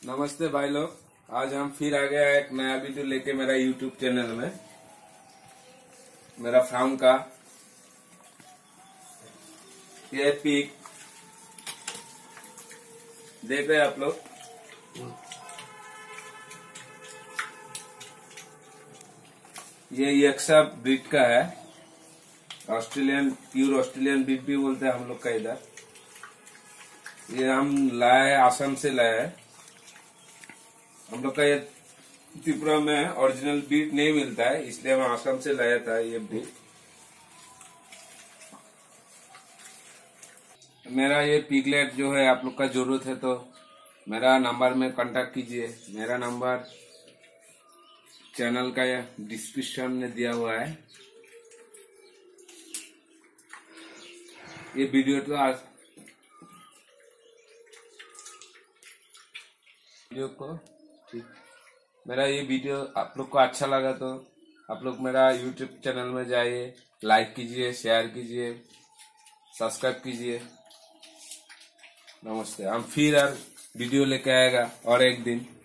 नमस्ते भाई लोग। आज हम फिर आ गया एक नया वीडियो लेके मेरा यूट्यूब चैनल में, मेरा फार्म का। ये पिक देख रहे हैं आप लोग। ये यक्सा ब्रीड का है, ऑस्ट्रेलियन, प्योर ऑस्ट्रेलियन ब्रीड भी बोलते हैं हम लोग का इधर। ये हम लाए, आसाम से लाए है। हम लोग का ये त्रिपुरा में ओरिजिनल ब्रीड नहीं मिलता है, इसलिए हम आसाम से लाया था ये ब्रीड। मेरा ये पिगलेट जो है आप लोग का जरूरत है तो मेरा नंबर में कांटेक्ट कीजिए। मेरा नंबर चैनल का डिस्क्रिप्शन में दिया हुआ है। ये वीडियो तो आज वीडियो को ठीक, मेरा ये वीडियो आप लोग को अच्छा लगा तो आप लोग मेरा यूट्यूब चैनल में जाइए, लाइक कीजिए, शेयर कीजिए, सब्सक्राइब कीजिए। नमस्ते। हम फिर वीडियो लेके आएगा और एक दिन।